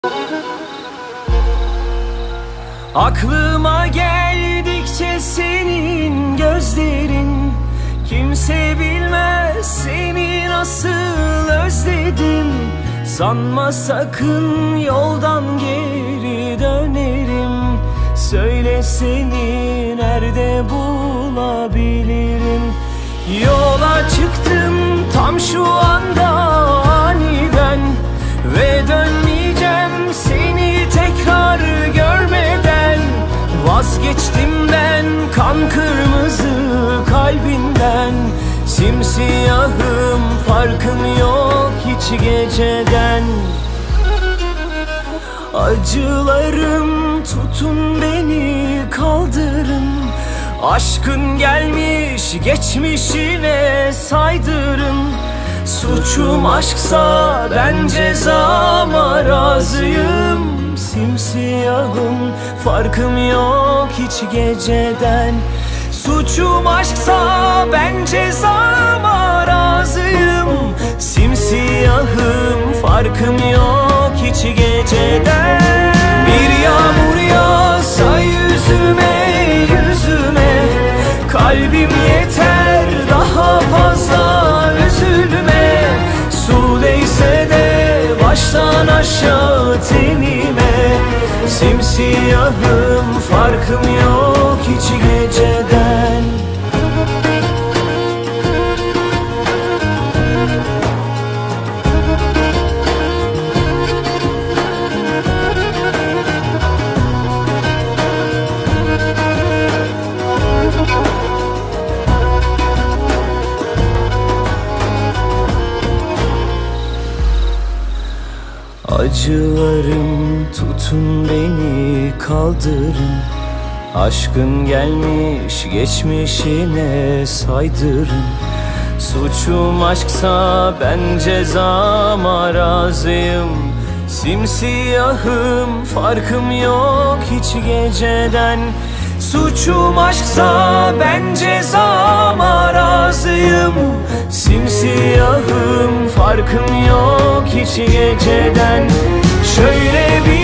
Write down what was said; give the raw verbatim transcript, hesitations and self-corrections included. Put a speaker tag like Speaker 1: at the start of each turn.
Speaker 1: Aklıma geldikçe senin gözlerin, kimse bilmez seni nasıl özledim. Sanma sakın yoldan geri dönerim. Söyle seni nerede bulabilirim. Yola çıktım tam şu anda aniden, ve dönmeyeceğim seni tekrar görmeden. Vazgeçtim ben kan kırmızı kalbinden. Simsiyahım, farkım yok hiç geceden. Acılarım tutun beni kaldırın. Aşkın gelmiş geçmişine saydırın. Suçum aşksa ben cezama razıyım. Simsiyahım, farkım yok hiç geceden. Suçum aşksa ben cezama razıyım. Simsiyahım, farkım yok hiç geceden. Bir yağmur yağsa yüzüme yüzüme, kalbim yeter daha fazla üzülme. Su değse de baştan aşağı tenime. Simsiyahım, farkım yok hiç geceden. Acılarım tutun beni kaldırın. Aşkın gelmiş geçmişine saydırın. Suçum aşksa ben cezama razıyım. Simsiyahım, farkım yok hiç geceden. Suçum aşksa ben cezama razıyım. Simsiyahım, farkım yok hiç geceden. Şöyle bir